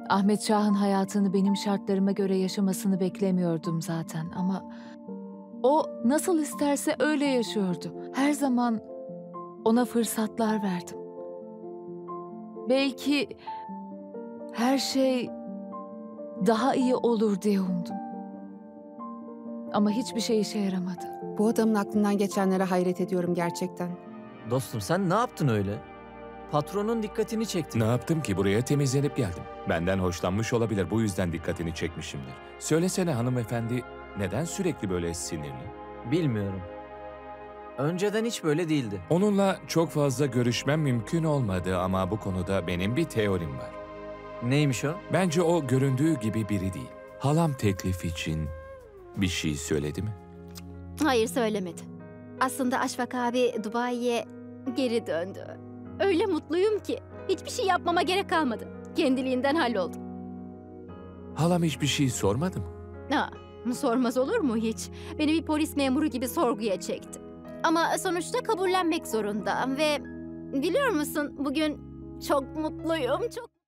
Ahmet Şah'ın hayatını benim şartlarıma göre yaşamasını beklemiyordum zaten ama o nasıl isterse öyle yaşıyordu. Her zaman ona fırsatlar verdim. Belki her şey daha iyi olur diye umdum. Ama hiçbir şey işe yaramadı. Bu adamın aklından geçenlere hayret ediyorum gerçekten. Dostum sen ne yaptın öyle? Patronun dikkatini çektin. Ne yaptım ki? Buraya temizlenip geldim. Benden hoşlanmış olabilir, bu yüzden dikkatini çekmişimdir. Söylesene hanımefendi, neden sürekli böyle sinirli? Bilmiyorum. Önceden hiç böyle değildi. Onunla çok fazla görüşmem mümkün olmadı ama bu konuda benim bir teorim var. Neymiş o? Bence o göründüğü gibi biri değil. Halam teklif için bir şey söyledi mi? Hayır, söylemedi. Aslında Aşfak abi Dubai'ye geri döndü. Öyle mutluyum ki hiçbir şey yapmama gerek kalmadı. Kendiliğinden halloldu. Halam hiçbir şey sormadı mı? Sormaz olur mu hiç? Beni bir polis memuru gibi sorguya çekti. Ama sonuçta kabullenmek zorunda ve biliyor musun bugün çok mutluyum, çok...